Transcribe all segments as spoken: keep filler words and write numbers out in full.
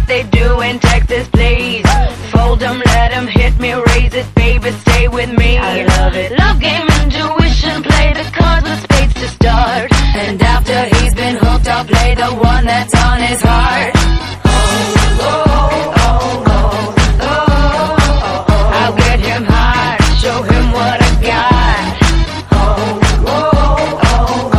like they do in Texas, please. Fold 'em, let 'em hit me, raise it, baby, stay with me. I love it. Love game, intuition, play the cards with spades to start. And after he's been hooked, I'll play the one that's on his heart. Oh, oh, oh, oh, oh, oh. I'll get him high, show him what I got. Oh, oh, oh, oh,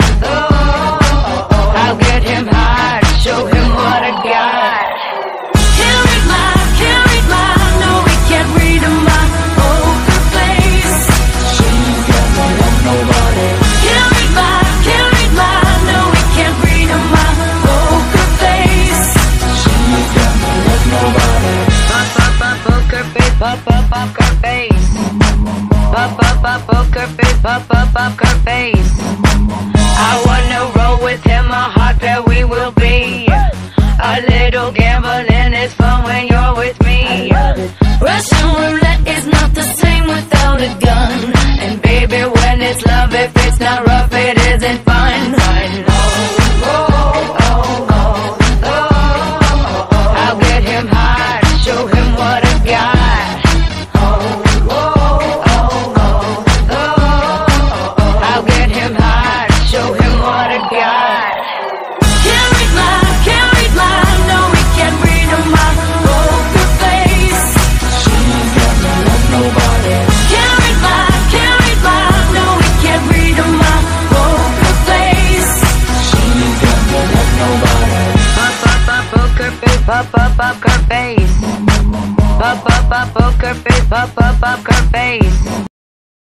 oh. I'll get him high, show him what I got. Can't read my, can't read my, no, we can't read my poker face. She's got more love, nobody. Can't read my, can't read my, no, we can't read my poker face. She's got more love, nobody. Pop, pop, pop, poker face, pop, pop, poker face. Pop, pop, pop, poker face, pop, pop, poker face. I wanna roll with him, a hot pair we will be. A little gambling is fun when you're with me. Russian roulette is not the same without a gun. And baby, when it's love, if it's not rough, it isn't fun. Oh, oh, oh, oh, oh. I'll get him high, show him what I got. Oh, oh, oh, oh, oh. I'll get him high, show him what I got. Can't read my, can't read my, no, we can't read my poker face. She's got no love, nobody. Can't read my, can't read my, no, we can't read my poker face. She's got no love, nobody. Pop, pop, pop, poker face, pop, pop, poker face. Pop, pop, pop, poker face, pop, pop, poker